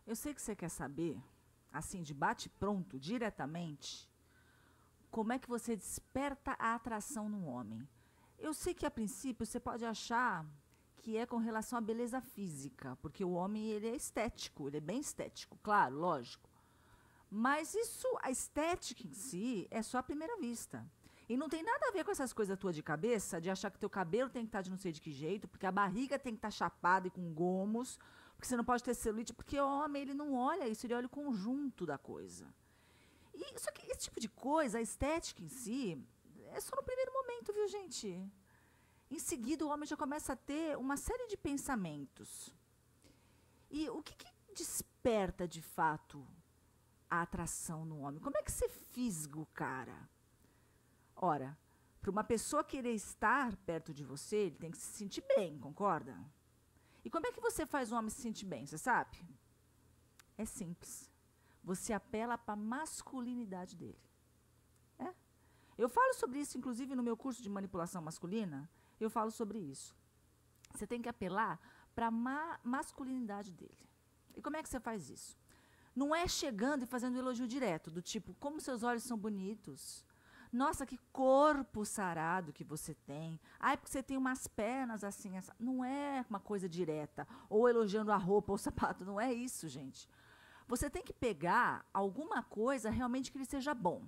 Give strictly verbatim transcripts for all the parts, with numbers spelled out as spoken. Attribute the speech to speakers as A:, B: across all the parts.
A: Eu sei que você quer saber, assim, de bate-pronto, diretamente, como é que você desperta a atração no homem. Eu sei que, a princípio, você pode achar que é com relação à beleza física, porque o homem ele é estético, ele é bem estético, claro, lógico. Mas isso, a estética em si, é só a primeira vista. E não tem nada a ver com essas coisas tua de cabeça, de achar que teu cabelo tem que estar de não sei de que jeito, porque a barriga tem que estar chapada e com gomos, porque você não pode ter celulite, porque o homem ele não olha isso, ele olha o conjunto da coisa. E só que esse tipo de coisa, a estética em si, é só no primeiro momento, viu, gente? Em seguida, o homem já começa a ter uma série de pensamentos. E o que, que desperta, de fato, a atração no homem? Como é que você fisga o cara? Ora, para uma pessoa querer estar perto de você, ele tem que se sentir bem, concorda? E como é que você faz um homem se sentir bem, você sabe? É simples. Você apela para a masculinidade dele. É? Eu falo sobre isso, inclusive, no meu curso de manipulação masculina, eu falo sobre isso. Você tem que apelar para a ma masculinidade dele. E como é que você faz isso? Não é chegando e fazendo um elogio direto, do tipo, como seus olhos são bonitos. Nossa, que corpo sarado que você tem. Ai, porque você tem umas pernas assim. Essa. Não é uma coisa direta. Ou elogiando a roupa ou o sapato. Não é isso, gente. Você tem que pegar alguma coisa realmente que ele seja bom.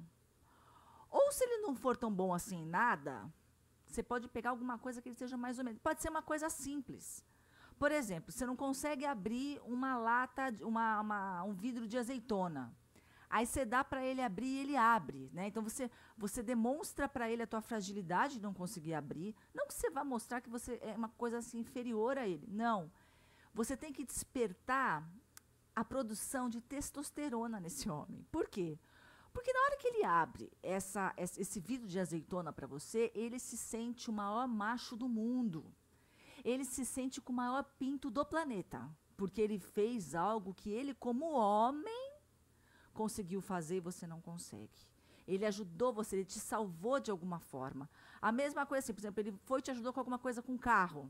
A: Ou se ele não for tão bom assim em nada, você pode pegar alguma coisa que ele seja mais ou menos. Pode ser uma coisa simples. Por exemplo, você não consegue abrir uma lata, uma, uma, um vidro de azeitona. Aí você dá para ele abrir e ele abre, né? Então você, você demonstra para ele a tua fragilidade de não conseguir abrir. Não que você vá mostrar que você é uma coisa assim inferior a ele. Não. Você tem que despertar a produção de testosterona nesse homem. Por quê? Porque na hora que ele abre essa, esse vidro de azeitona para você, ele se sente o maior macho do mundo. Ele se sente com o maior pinto do planeta. Porque ele fez algo que ele, como homem, conseguiu fazer e você não consegue. Ele ajudou você, ele te salvou de alguma forma. A mesma coisa assim, por exemplo, ele foi e te ajudou com alguma coisa com o carro.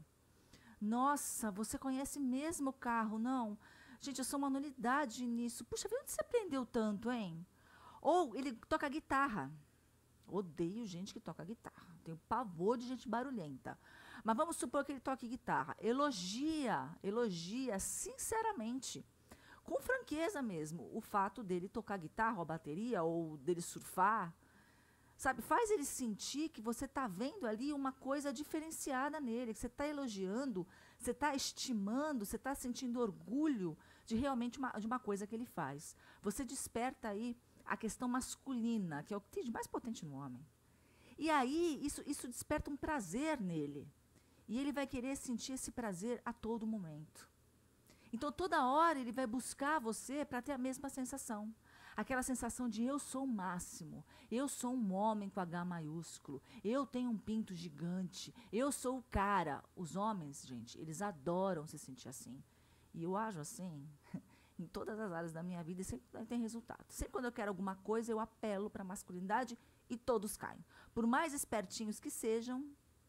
A: Nossa, você conhece mesmo o carro, não? Gente, eu sou uma nulidade nisso. Puxa, onde você aprendeu tanto, hein? Ou ele toca guitarra. Odeio gente que toca guitarra. Tenho pavor de gente barulhenta. Mas vamos supor que ele toque guitarra. Elogia, elogia sinceramente, com franqueza mesmo, o fato dele tocar guitarra ou bateria, ou dele surfar. Sabe, faz ele sentir que você está vendo ali uma coisa diferenciada nele, que você está elogiando, você está estimando, você está sentindo orgulho de realmente uma, de uma coisa que ele faz. Você desperta aí a questão masculina, que é o que tem de mais potente no homem. E aí, isso, isso desperta um prazer nele. E ele vai querer sentir esse prazer a todo momento. Então, toda hora ele vai buscar você para ter a mesma sensação. Aquela sensação de eu sou o máximo, eu sou um homem com H maiúsculo, eu tenho um pinto gigante, eu sou o cara. Os homens, gente, eles adoram se sentir assim. E eu ajo assim em todas as áreas da minha vida e sempre tem resultado. Sempre quando eu quero alguma coisa, eu apelo para a masculinidade e todos caem. Por mais espertinhos que sejam,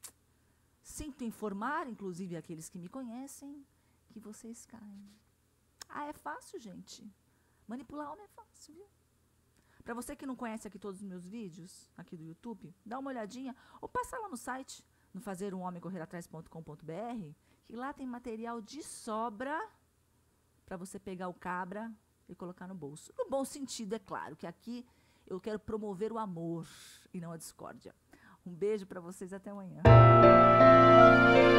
A: sinto informar, inclusive aqueles que me conhecem, que vocês caem. Ah, é fácil, gente. Manipular homem é fácil, viu? Para você que não conhece aqui todos os meus vídeos, aqui do YouTube, dá uma olhadinha, ou passa lá no site, no fazer um homem correr atrás ponto com ponto br, que lá tem material de sobra para você pegar o cabra e colocar no bolso. No bom sentido, é claro, que aqui eu quero promover o amor e não a discórdia. Um beijo para vocês, até amanhã.